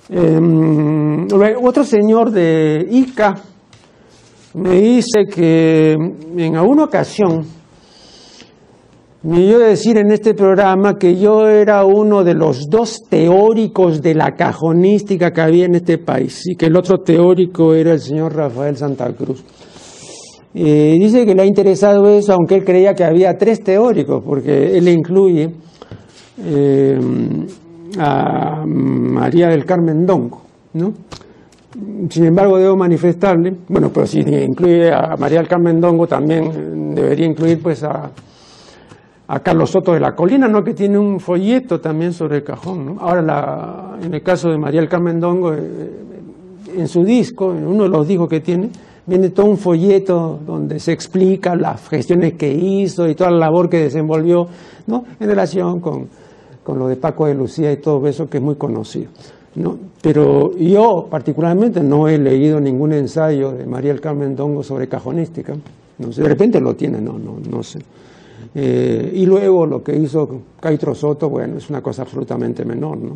Otro señor de Ica me dice que en alguna ocasión me dio a decir en este programa que yo era uno de los dos teóricos de la cajonística que había en este país y que el otro teórico era el señor Rafael Santa Cruz. Dice que le ha interesado eso, aunque él creía que había tres teóricos, porque él incluye a María del Carmen Dongo, ¿no? Sin embargo, debo manifestarle, bueno, pero si incluye a María del Carmen Dongo, también debería incluir pues a Carlos Soto de la Colina, ¿no? Que tiene un folleto también sobre el cajón, ¿no? Ahora, en el caso de María del Carmen Dongo, en su disco, en uno de los discos que tiene, viene todo un folleto donde se explica las gestiones que hizo y toda la labor que desenvolvió, ¿no? En relación con lo de Paco de Lucía y todo eso, que es muy conocido, ¿no? Pero yo particularmente no he leído ningún ensayo de María del Carmen Dongo sobre cajonística. No sé, de repente lo tiene, no sé. Y luego lo que hizo Caitro Soto, bueno, es una cosa absolutamente menor, ¿no?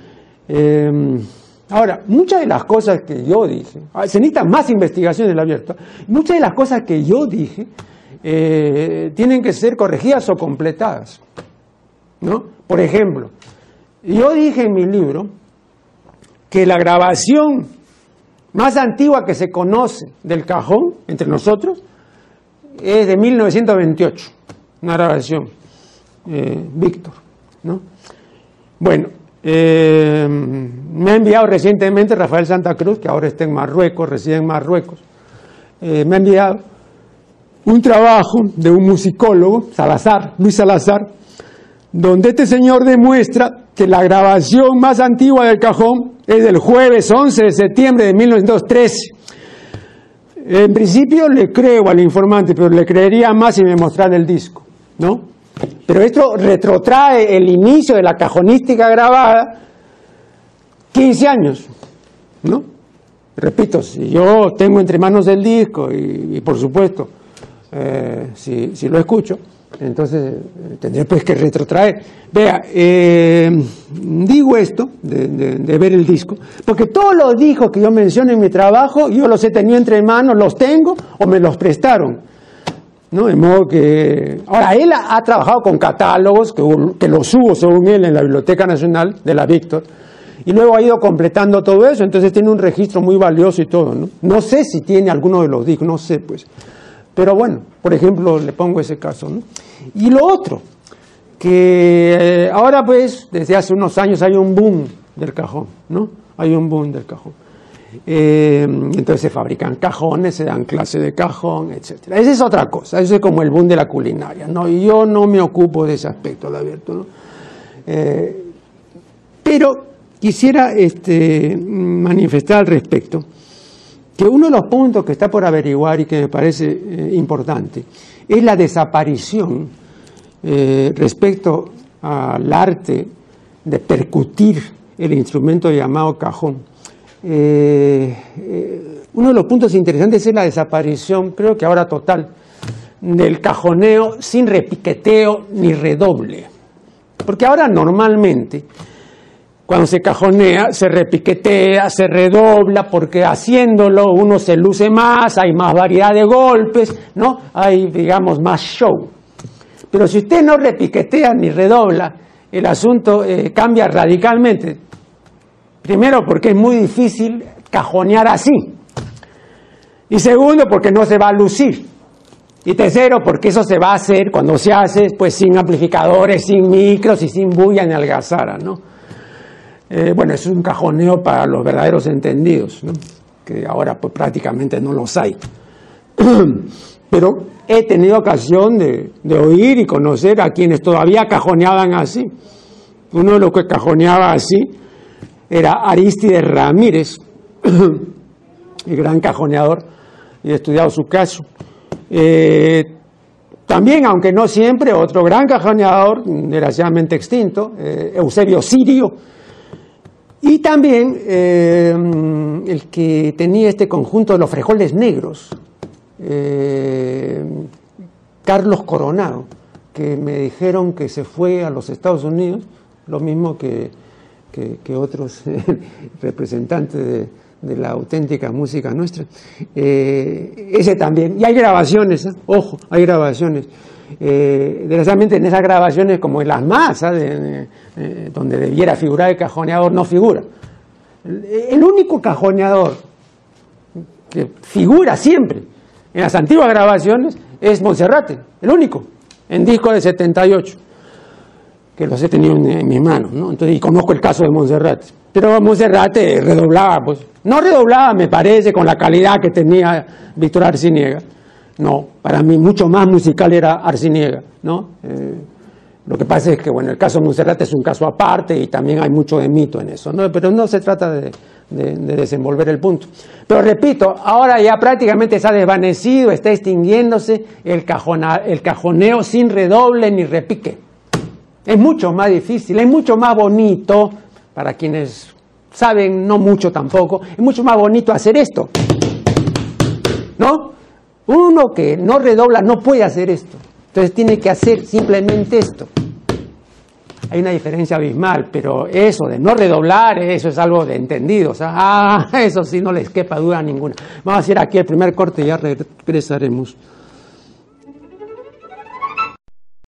Ahora, muchas de las cosas que yo dije, se necesitan más investigaciones del abierto, muchas de las cosas que yo dije tienen que ser corregidas o completadas, ¿no? Por ejemplo, yo dije en mi libro que la grabación más antigua que se conoce del cajón entre nosotros es de 1928, una grabación, Víctor, ¿no? Bueno, me ha enviado recientemente Rafael Santa Cruz, que ahora está en Marruecos, reside en Marruecos, me ha enviado un trabajo de un musicólogo, Luis Salazar, donde este señor demuestra que la grabación más antigua del cajón es del jueves 11 de septiembre de 1913. En principio le creo al informante, pero le creería más si me mostrara el disco, ¿no? Pero esto retrotrae el inicio de la cajonística grabada 15 años, ¿no? Repito, si yo tengo entre manos el disco y por supuesto, si lo escucho, entonces tendré pues que retrotraer. Vea, digo esto de ver el disco, porque todos los discos que yo menciono en mi trabajo, yo los he tenido entre manos, los tengo o me los prestaron, ¿no? De modo que... Ahora, él ha trabajado con catálogos, que los hubo según él en la Biblioteca Nacional de la Víctor, y luego ha ido completando todo eso, entonces tiene un registro muy valioso y todo, ¿no? No sé si tiene alguno de los discos, no sé pues. Pero bueno, por ejemplo, le pongo ese caso, ¿no? Y lo otro, que ahora pues, desde hace unos años hay un boom del cajón, ¿no? Hay un boom del cajón. Entonces se fabrican cajones, se dan clases de cajón, etc. Esa es otra cosa, eso es como el boom de la culinaria, ¿no? Y yo no me ocupo de ese aspecto, la verdad, ¿no? Pero quisiera manifestar al respecto que uno de los puntos que está por averiguar y que me parece importante es la desaparición respecto al arte de percutir el instrumento llamado cajón. Uno de los puntos interesantes es la desaparición, creo que ahora total, del cajoneo sin repiqueteo ni redoble. Porque ahora normalmente, cuando se cajonea, se repiquetea, se redobla, porque haciéndolo uno se luce más, hay más variedad de golpes, ¿no? Hay, digamos, más show. Pero si usted no repiquetea ni redobla, el asunto cambia radicalmente. Primero, porque es muy difícil cajonear así. Y segundo, porque no se va a lucir. Y tercero, porque eso se va a hacer, cuando se hace, pues sin amplificadores, sin micros y sin bulla ni algazara, ¿no? Bueno, es un cajoneo para los verdaderos entendidos, ¿no? Que ahora pues prácticamente no los hay. Pero he tenido ocasión de oír y conocer a quienes todavía cajoneaban así. Uno de los que cajoneaba así era Arístides Ramírez, el gran cajoneador, y he estudiado su caso. También, aunque no siempre, otro gran cajoneador, desgraciadamente extinto, Eusebio Sirio, y también el que tenía este conjunto de los frijoles negros, Carlos Coronado, que me dijeron que se fue a los Estados Unidos, lo mismo que que otros representantes de la auténtica música nuestra. Ese también. Y hay grabaciones, ojo, hay grabaciones. Desgraciadamente en esas grabaciones, como en las más, donde debiera figurar el cajoneador, no figura. El único cajoneador que figura siempre en las antiguas grabaciones es Monserrate, el único, en disco de 78, que los he tenido en mis manos, ¿no? Entonces, y conozco el caso de Monserrate. Pero Monserrate redoblaba, pues, no redoblaba, me parece, con la calidad que tenía Víctor Arciniega. No, para mí mucho más musical era Arciniega, ¿no? Lo que pasa es que, bueno, el caso de Monserrate es un caso aparte y también hay mucho de mito en eso, ¿no? Pero no se trata de desenvolver el punto. Pero repito, ahora ya prácticamente se ha desvanecido, está extinguiéndose el cajoneo sin redoble ni repique. Es mucho más difícil, es mucho más bonito, para quienes saben, no mucho tampoco, es mucho más bonito hacer esto, ¿no? Uno que no redobla no puede hacer esto, entonces tiene que hacer simplemente esto. Hay una diferencia abismal, pero eso de no redoblar, eso es algo de entendido, o sea, eso sí no les quepa duda ninguna. Vamos a hacer aquí el primer corte y ya regresaremos.